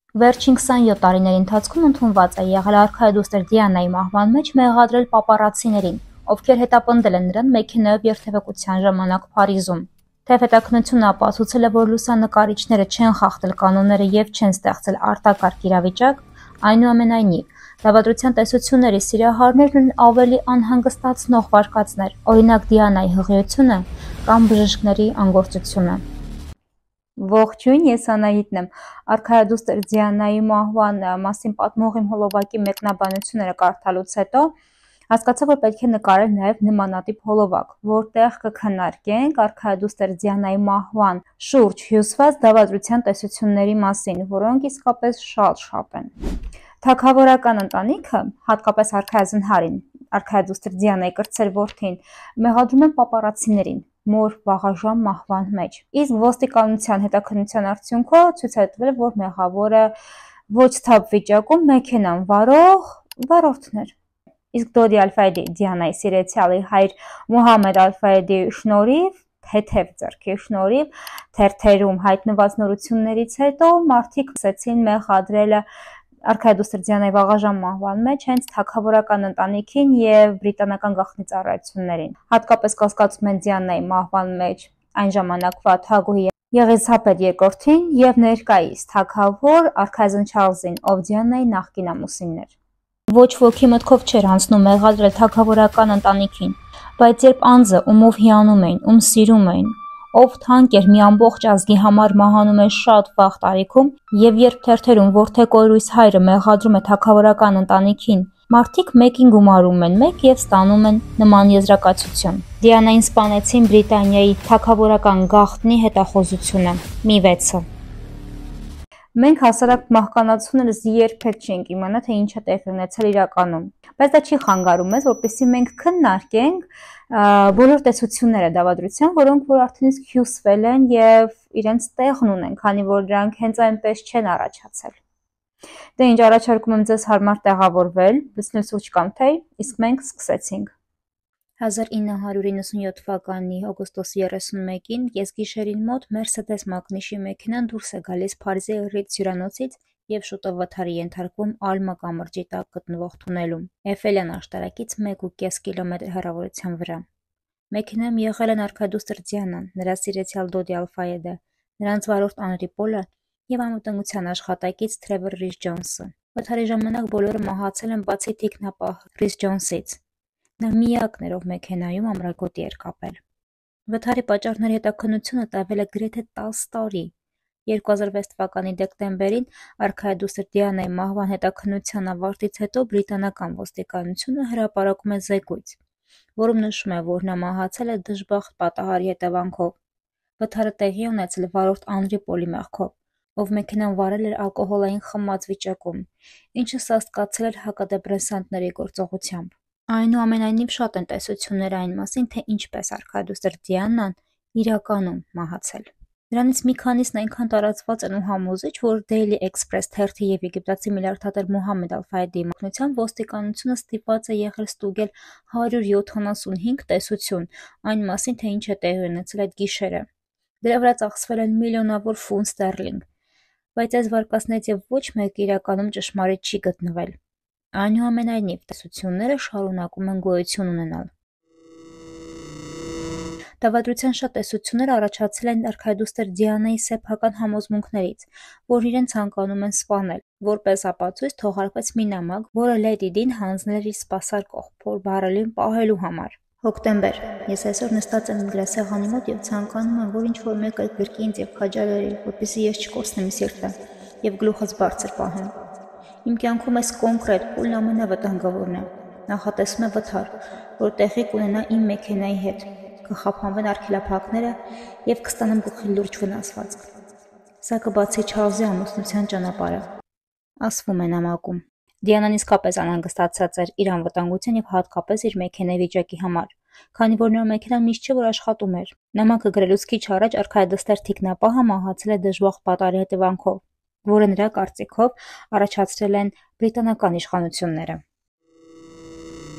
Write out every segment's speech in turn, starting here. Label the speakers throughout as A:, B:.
A: Վերջին 27 տարիների ընթացքում ընդունված է եղել արքայադուստր Դիանայի մահվան մեջ մեղադրել պապարացիներին, ովքեր հետապնդել են նրան մեքենայով երթևեկության ժամանակ Փարիզում։ Թեև հետաքննությունը ապացուցել է, որ լուսանկարիչները չեն խախտել կանոնները և չեն ստեղծել արտակարգ իրավիճակ, այնուամենայնիվ, դավադրության տեսությունների սիրահարներն ունեն ավելի անհանգստացնող վարկածներ, օրինակ Դիանայի հղիությունը կամ բժիշկների անգործությունը։ Ողջույն, ես Անահիտն եմ։ Արքայադուստր Դիանայի մահվան մասին պատմող իմ հոլովակի մեկնաբանությունները կարդալուց հետո հասկացա, որ պետք է նկարել նաև նմանատիպ հոլովակ, որտեղ կքննարկենք արքայադուստր Դիանայի մահվան շուրջ հյուսված դավադրության տեսությունների մասին, որոնք իսկապես շատ են։ Թագավորական ընտանիքը, հատկապես արքայազնհարին, արքայադուստր Դիանայի կրտսեր որդին, մեղադրում են պապարացիներին մոր վաղաժամ մահվան մեջ։ Իսկ ոստիկանության հետաքննության արդյունքով ցույց է տվել, որ մեղավորը ոչ թափ վիճակում մեքենան վարող վարորդն էր։ Իսկ Դոդի Ալ-Ֆայեդի Դիանայի սիրեցյալի հայր Մուհամմեդ Ալ-Ֆայեդի շնորհիվ, թեթև ձեռքի շնորհիվ, թերթերում հայտնված նորություններից հետո մարդիկ սկսեցին մեղադրելը արքայադուստր Դիանայի վաղաժամ մահվան մեջ հենց թագավորական ընտանիքին և բրիտանական գաղտնի ծառայություններին։ Հատկապես կասկածում են Դիանայի մահվան մեջ այն ժամանակվա թագուհի Եղիսաբեթ II-ին և ներկայիս թագավոր արքայազն Չարլզին, ով Դիանայի նախկին ամուսինն էր։ Ոչ ոքի մտքով չէր անցնում մեղադրել թագավորական ընտանիքին, բայց երբ անձը, ումով հիանում էին, ում սիրում էին, ով թանկ էր մի ամբողջ ազգի համար մահանում է շատ վաղ տարիքում, և երբ թերթերում որդեկոյրույս հայրը մեղադրում է թագավորական ընտանիքին, մարդիկ մեկին գումարում են մեկ և ստանում են նման եզրակացություն։ Դիանային սպանեցին Բրիտանիայի թագավորական գաղտնի հետախուզությունը՝ մի 6-ը։ Մենք հասարակ մահկանացուներս երբեք չենք իմանա, թե ինչ է տեղի ունեցել իրականում, բայց դա չի խանգարում մեզ, որպեսզի մենք քննարկենք բոլոր տեսությունները դավադրության, որոնք որ արդեն իսկ հյուսվել են և իրենց տեղն ունեն, քանի որ դրանք հենց այնպես չեն առաջացել։ Դե ինչ, առաջարկում եմ ձեզ հարմար տեղավորվել, լցնել սուրճ կամ թեյ, իսկ մենք սկսեցինք։ 1997 թվականի օգոստոսի 31-ին կեսգիշերին մոտ Մերսեդես մակնիշի մեքենան դուրս է գալիս Փարիզի Ռիթզ հյուրանոցից և շուտով վթարի ենթարկվում Ալմա կամրջի տակ գտնվող թունելում, Էյֆելյան աշտարակից 1,5 կիլոմետր հեռավորության վրա։ Մեքենայում եղել են արքայադուստր Դիանան, նրա սիրեցյալ Դոդի Ալ-Ֆայեդը, նրանց վարորդ Անրի Պոլը և անվտանգության աշխատակից Թրևոր Ռիզ Ջոնսը։ Վթարի ժամանակ բոլորը մահացել են բացի թիկնապահ Ռիզ Ջոնսից։ Նա միակն էր, ով մեքենայում ամրագոտի էր կապել։ Վթարի պատճառների հետաքննությունը տևել է գրեթե 10 տարի։ 2006 թվականի դեկտեմբերին արքայադուստր Դիանայի մահվան հետաքննության ավարտից հետո բրիտանական ոստիկանությունը հրապարակում է զեկույց, որում նշում է, որ նա մահացել է դժբախտ պատահարի հետևանքով։ Վթարը տեղի է ունեցել վարորդ Անրի Պոլի մեղքով, ով մեքենան վարել էր ալկոհոլային խմած վիճակում, ինչը սաստկացել էր հակադեպրեսանտների գործողությամբ։ Այնուամենայնիվ շատ են տեսությունները այն մասին, թե ինչպես արքայադուստր Դիանան իրականում մահացել։ Դրանից մի քանիսն այնքան տարածված են ու համոզիչ, որ Daily Express թերթի և եգիպտացի միլիարդատեր Մուհամմեդ Ալ-Ֆայեդիի մեկնությամբ ոստիկանությունը ստիպված է եղել ստուգել 175 տեսություն այն մասին, թե ինչ է տեղի ունեցել այդ գիշերը։ Դրա վրա ծախսվել են միլիոնավոր ֆունտ ստերլինգ, բայց այս վարկածներից և ոչ մեկը իրականում ճշմարիտ չի գտնվել։ Այնուամենայնիվ, տեսությունները շարունակում են գոյություն ունենալ։ Դավադրության շատ տեսություններ առաջացել են արքայադուստր Դիանայի սեփական համոզմունքներից, որ իրեն ցանկանում են սպանել։ Որպես ապացույց թողարկվեց մի նամակ, որը Լեդի Դին հանձնել էր իր սպասարկող Փոլ Բարելին պահելու համար։ Հոկտեմբեր. Ես այսօր նստած եմ իմ գրասեղանի մոտ և ցանկանում եմ, որ ինչ-որ մեկը գրկի ինձ և քաջալերի, որպեսզի ես չկորցնեմ սիրտը և գլուխս բարձր պահեմ։ Իմ կյանքում այս կոնկրետ փուլն ամենավտանգավորն է։ Նախատեսվում է վթար, որ տեղի կունենա իմ մեքենայի հետ, կխափանվեն արգելափակները և կստանամ գլխի լուրջ վնասվածք։ Սա կբացի Չարլզի ամուսնության ճանապարհը, ասվում է նամակում։ Դիանան իսկապես անհանգստացած էր իր անվտանգության և հատկապես իր մեքենայի վիճակի համար, քանի որ նրա մեքենան միշտ չէ, որ աշխատում էր։ Նամակը գրելուց քիչ առաջ արքայադստեր թիկնապահը մահացել է դժբախտ պատահարի հետևանքով, որը նրա կարծիքով առաջացրել են բրիտանական իշխանությունները։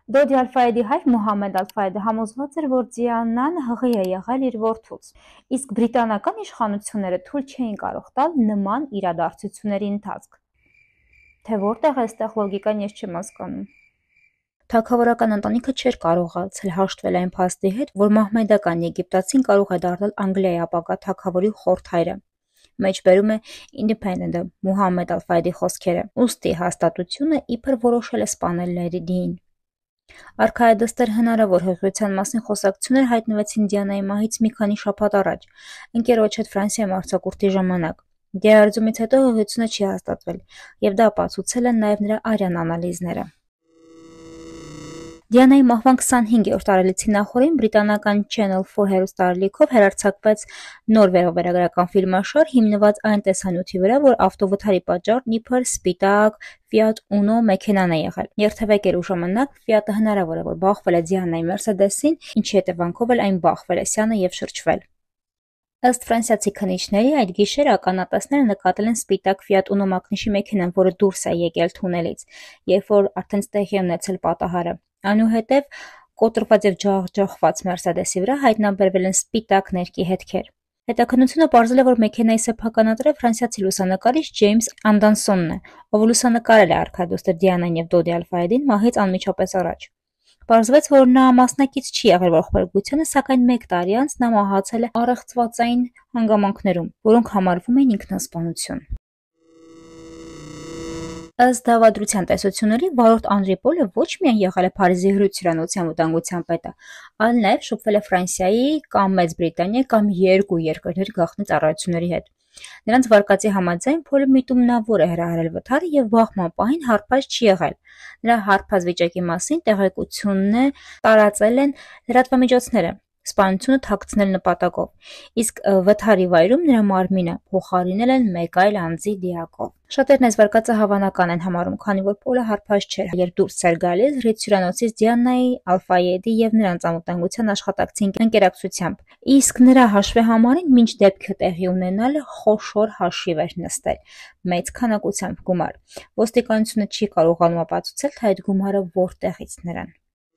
A: Դոդի Ալ-Ֆայեդի հայր Մուհամմեդ Ալ-Ֆայեդը համոզված էր, որ Դիանան հղի է եղել իր որդուց, իսկ բրիտանական իշխանությունները թույլ չէին կարող տալ նման իրադարձությունների ընթացք։ Թե որտեղ է այստեղ լոգիկան, ես չեմ հասկանում։ Թագավորական ընտանիքը չէր կարողացել հաշտվել այն փաստի հետ, որ մահմեդական եգիպտացին կարող է դառնալ Անգլիայի ապագա թագավորի խորթայրը։ Մեջբերում է Independent-ը Մուհամմեդ Ալ-Ֆայեդի խոսքերը, ուստի հաստատությունը իբր որոշել է սպանել Լեդիին։ Արքայադստեր հնարավոր հղիության մասին խոսակցություններ հայտնվեցին Դիանայի մահից մի քանի շաբաթ առաջ, ընկերոջ հետ Ֆրանսիայում արձակուրդի ժամանակ։ Դիահերձումից հետո հղիությունը չի հաստատվել, և դա ապացուցել են նաև նրա արյան անալիզները։ Դիանայի մահվան 25-րդ տարելիցի նախօրեին բրիտանական Channel 4 հեռուստաալիքով հեռարձակվեց նոր վերագրական ֆիլմաշար հիմնված այն տեսանյութի վրա, որ ավտովթարի պատճառն իբր սպիտակ Fiat Uno մեքենան է եղել։ Երթևեկելու ժամանակ Fiat-ը հնարավոր է, որ բախվել է Դիանայի Mercedes-ին, ինչի հետևանքով էլ այն բախվել է սյանը և շրջվել։ Ըստ ֆրանսիացի քննիչների, այդ գիշեր ականատեսները նկատել են սպիտակ Fiat Uno մակնիշի մեքենան, որը դուրս է եկել թունելից, երբ որ արդեն տեղի է ունեցել պատահարը։ Այնուհետև կոտրված և ջախջախված Mercedes-ի վրա հայտնաբերվել են սպիտակ ներկի հետքեր։ Հետաքննությունը պարզել է, որ մեքենայի սեփականատերը ֆրանսիացի լուսանկարիչ Ջեյմս Անդերսոնն է, ով լուսանկարել է արքայադուստր Դիանային և Դոդի Ալ-Ֆայեդին մահից անմիջապես առաջ։ Պարզվեց, որ նա մասնակից չի եղել ողբերգությանը, սակայն 1 տարի անց նա մահացել է առեղծվածային հանգամանքներում, որոնք համարվում էին ինքնասպանություն։ Ըստ դավադրության տեսությունների, վարորդ Անրի Պոլը ոչ միայն եղել է Փարիզի հրույց հյուրանոցի անվտանգության պետը, այլ նաև շփվել է Ֆրանսիայի կամ Մեծ Բրիտանիայի կամ երկու երկրների գաղտնի ծառայությունների հետ։ Նրանց վարկածի համաձայն Պոլը միտումնավոր է հրահրել վթարը և բախման պահին հարբած չի եղել։ Նրա հարբած վիճակի մասին տեղեկությունն տարածել են լրատվամիջոցները, սպանությունը թաքցնել նպատակով, իսկ վթարի վայրում նրա մարմինը փոխարինել են մեկ այլ անձի դիակով։ Շատերն այս վարկածը հավանական են համարում, քանի որ Պոլը հարբած չէր, երբ դուրս էր գալիս հրից հյուրանոցից Դիանայի, Ալ-Ֆայեդի և նրանց անվտանգության աշխատակցի ընկերակցությամբ, իսկ նրա հաշվեհամարին մինչ դեպքը տեղի ունենալը խոշոր հաշիվ էր նստել՝ մեծ քանակությամբ գումար։ Ոստիկանությունը չի կարողանում ապացուցել, թե այդ գումարը որտեղից նրան։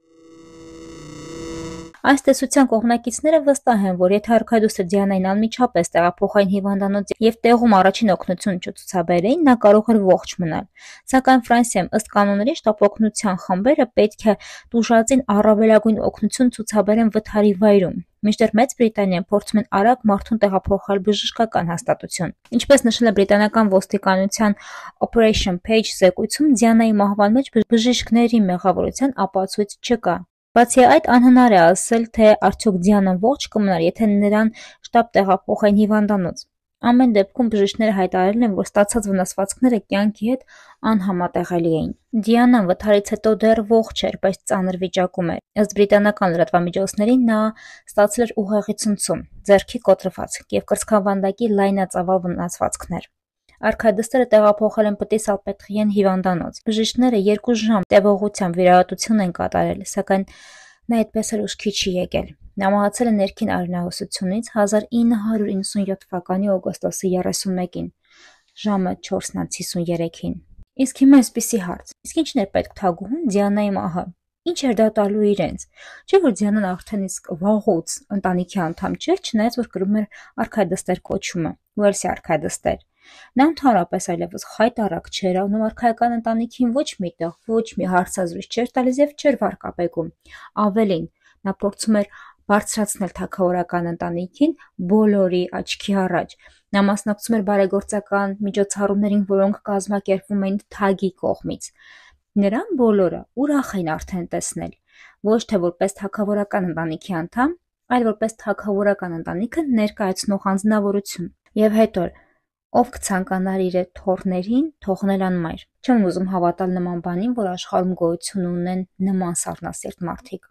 A: Այս տեսության կողմնակիցները վստահ են, որ եթե արքայադուստր Դիանային անմիջապես տեղափոխային հիվանդանոց և տեղում առաջին օգնություն չցուցաբերեին, նա կարող էր ողջ մնալ։ Սակայն Ֆրանսիայում ըստ կանոնների շտապօգնության խմբերը պետք է տուժածին առավելագույն օգնություն ցուցաբերեն վթարի վայրում, մինչդեռ Մեծ Բրիտանիայում փորձում են արագ մարդուն տեղափոխել բժշկական հաստատություն։ Ինչպես նշել է բրիտանական ոստիկանության Operation Page զեկույցում, Դիանայի մահվան մեջ բժիշկների մեղավորության ապացույց չկա։ Բացի այդ, անհնար է ասել, թե արդյոք Դիանան ողջ կմնար, եթե նրան շտապ տեղափոխեին հիվանդանոց։ Ամեն դեպքում բժիշկները հայտարարել են, որ ստացած վնասվածքները կյանքի հետ անհամատեղելի էին։ Դիանան վթարից հետո դեռ ողջ էր, բայց ծանր վիճակում էր։ Ըստ բրիտանական լրատվամիջոցների, նա ստացել էր ուղեղի ցնցում, ձեռքի կոտրվածք և կրծքավանդակի լայնածավալ վնասվածքներ։ Արքայադստերը տեղափոխել են Պտի Սալպետրիեն հիվանդանոց։ Բժիշկները 2 ժամ տևողությամբ վիրահատություն են կատարել, սակայն նա այդպես էլ ուշքի չի եկել։ Նա մահացել է ներքին արյունահոսությունից 1997 թվականի օգոստոսի 31-ին, ժամը 4:53-ին։ Իսկ հիմա այսպիսի հարց. իսկ ինչն էր պետք թագուհուն Դիանայի մահը։ Ինչ էր դա տալու իրենց։ Չէ՞ որ Դիանան արդեն իսկ վաղուց ընտանիքի անդամ չէր, չնայած որ կրում էր արքայադստեր կոչումը, Ուելսի արքայադստեր։ Նա ընդհանրապես այլևս խայտառակ չէր անում արքայական ընտանիքին ոչ մի տեղ, ոչ մի հարցազրույց չէր տալիս և չէր վարկաբեկում։ Ավելին, նա փորձում էր բարձրացնել թագավորական ընտանիքին բոլորի աչքի առաջ։ Նա մասնակցում էր բարեգործական միջոցառումներին, որոնք կազմակերպվում էին թագի կողմից։ Նրան բոլորը ուրախ էին արդեն տեսնել, ոչ թե որպես թագավորական ընտանիքի անդամ, այլ որպես թագավորական ընտանիքը ներկայացնող անձնավորություն։ Եվ հետո ով կցանկանար իր թոռներին թողնել անմայր։ Չեմ ուզում հավատալ նման բանին, որ աշխարհում գոյություն ունեն նման սառնասիրտ մարդիկ։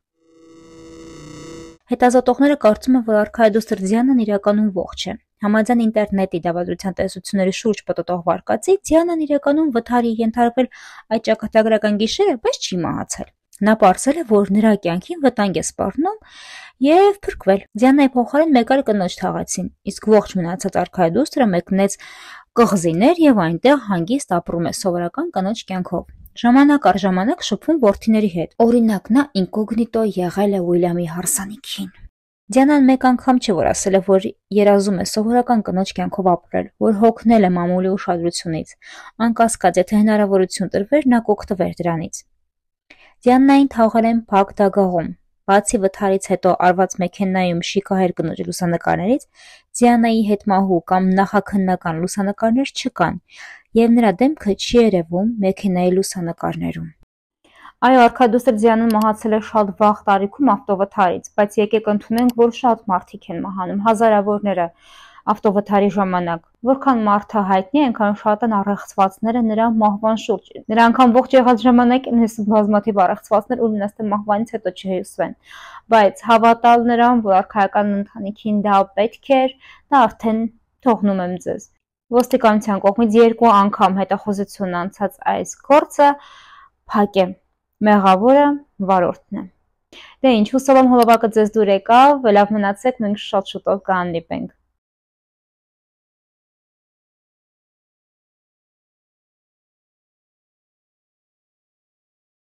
A: Հետազոտողները կարծում են, որ արքայադուստր Դիանան իրականում ողջ է։ Համաձայն ինտերնետի դավադրության տեսությունների շուրջ պտտող վարկածի, Դիանան իրականում վթարի ենթարկվել այդ ճակատագրական գիշերը, բայց չի մահացել։ Նա պարզել է, որ նրա կյանքին վտանգ է սպառնում և փրկվել։ Դիանայի փոխարեն մեկ այլ կնոջ թաղեցին, իսկ ողջ մնացած արքայադուստրը մեկնեց կղզիներ և այնտեղ հանգիստ ապրում է սովորական կնոջ կյանքով։ Ժամանակ առ ժամանակ շփվում որդիների հետ։ Օրինակ, նա ինկոգնիտո եղել է Ուիլյամի հարսանիքին։ Դիանան մեկ անգամ չէ, որ ասել է, որ երազում է սովորական կնոջ կյանքով ապրել, որ հոգնել է մամուլի ուշադրությունից։ Անկասկած, եթե հնարավորություն տրվեր, նա կօգտվեր դրանից։ Դիանային թաղել են փակ դագաղում։ Բացի վթարից հետո արված մեքենայում շիկահեր կնոջ լուսանկարներից, Դիանայի հետմահու կամ նախաքննական լուսանկարներ չկան, և նրա դեմքը չի երևում մեքենայի լուսանկարներում։ Այո, արքայադուստր Դիանան մահացել է շատ վաղ տարիքում ավտովթարից, բայց եկեք ընդունենք, որ շատ մարդիկ են մահանում, հազարավորները ավտովթարի ժամանակ։ Որքան մարդը հայտնի է, այնքան շատ են առեղծվածները նրա մահվան շուրջ։ Նրա անգամ ողջ եղած ժամանակ բազմաթիվ առեղծվածներ, ում նստեն մահվանից հետո չհյուսվեն։ Բայց հավատալ նրան, որ արքայական ընտանիքին դա պետք էր, դա արդեն թողնում եմ ձեզ։ Ոստիկանության կողմից 2 անգամ հետախուզություն անցած այս գործը փակ է, մեղավորը վարորդն է։ Դե ինչ, հուսով եմ հոլովակը ձեզ դուր եկավ, լավ մնացեք, մենք շատ շուտով կհանդիպենք։